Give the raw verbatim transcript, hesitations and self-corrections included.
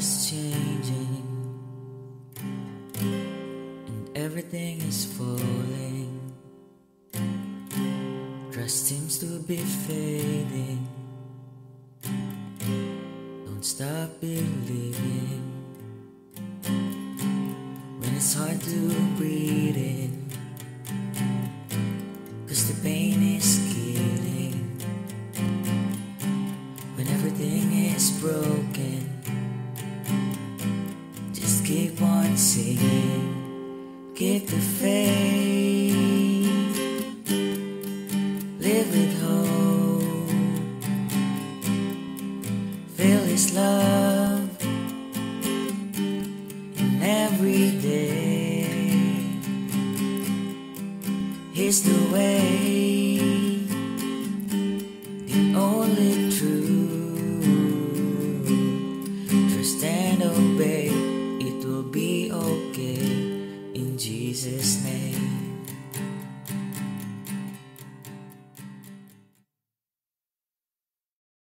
is changing and everything is falling. Trust seems to be fading. Don't stop believing when it's hard to breathe in, 'cause the pain is killing. When everything is broken, just keep on singing. Keep the faith, live with hope, feel His love in every day. He's the way, the only